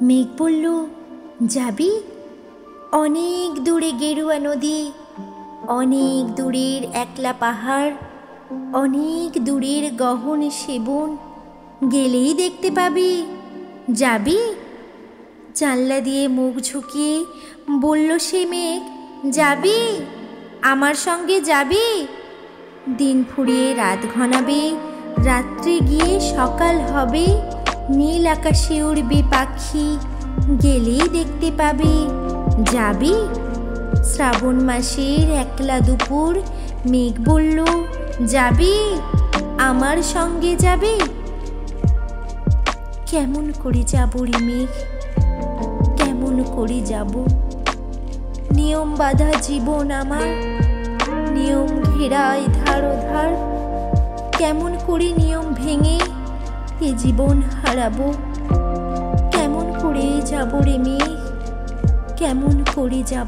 মেঘ বলল, যাবি? অনেক দূরে গেরুয়া নদী, অনেক দূরের একলা পাহাড়, অনেক দূরের গহন সেবন, গেলেই দেখতে পাবি। যাবি? জানলা দিয়ে মুখ ঝুঁকিয়ে বলল সে মেঘ, যাবি? আমার সঙ্গে যাবি? দিন ফুরিয়ে রাত ঘনাবে, রাত্রে গিয়ে সকাল হবে, নীল আকাশে উড়বে পাখি, গেলেই দেখতে পাবি। যাবি? শ্রাবণ মাসের একলা দুপুর, মেঘ বলল, যাবি? আমার সঙ্গে যাবি? কেমন করে যাব রে মেঘ, কেমন করে যাব? নিয়ম বাঁধা জীবন আমার, নিয়ম ঘেরায় ধার ধার, কেমন করে নিয়ম ভেঙে এ জীবন হারাবো? কেমন করে যাব রে মেঘ, কেমন করে যাব?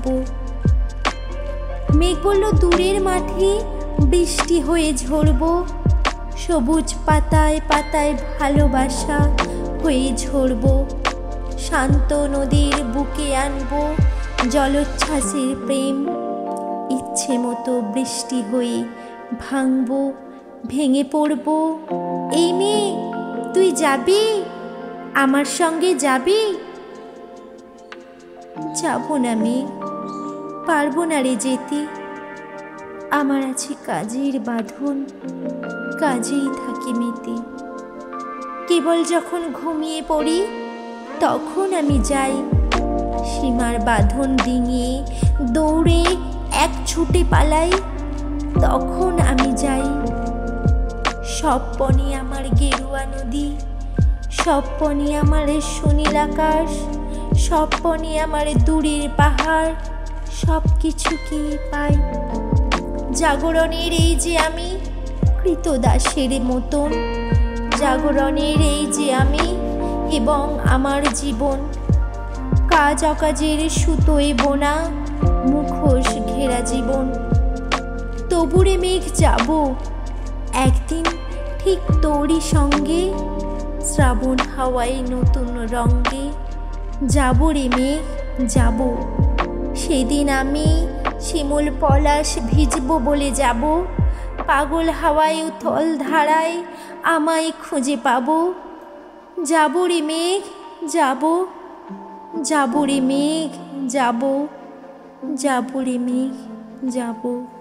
মেঘ বলল, দূরের মাঠে বৃষ্টি হয়ে ঝরব, সবুজ পাতায় পাতায় ভালোবাসা হয়ে ঝরব, শান্ত নদীর বুকে আনবো জলোচ্ছ্বাসের প্রেম, ইচ্ছে মতো বৃষ্টি হয়ে ভাঙবো, ভেঙে পড়ব। এই মেয়ে, তুই যাবি? আমার সঙ্গে যাবি? যাব না মেয়ে, পারবো না রে যেতে, আমার আছে কাজের বাঁধন, কাজেই থাকি মেতে। কেবল যখন ঘুমিয়ে পড়ি তখন আমি যাই, সীমার বাঁধন ডিঙিয়ে দৌড়ে এক ছুটে পালাই, তখন আমি যাই। স্বপ্নে আমার গেরুয়া নদী, স্বপ্নে আমার সুনীল আকাশ, স্বপ্নে আমার দূরের পাহাড়, সব কিছুকে পাই। জাগরণের এই যে আমি কৃতদাসের মতন, জাগরণের এই যে আমি এবং আমার জীবন, কাজ অকাজের সুতোয় বোনা মুখোশ ঘেরা জীবন। তবুরে মেঘ যাব একদিন ঠিক তোরই সঙ্গে, শ্রাবণ হাওয়ায় নতুন রঙ্গে। যাব রে মেঘ, যাব, সেদিন আমি শিমুল পলাশ ভিজব বলে যাব, পাগল হাওয়ায় উথল ধারায় আমায় খুঁজে পাবো। যাব রে মেঘ, যাব, যাব রে মেঘ, যাব, যাব রে মেঘ, যাব।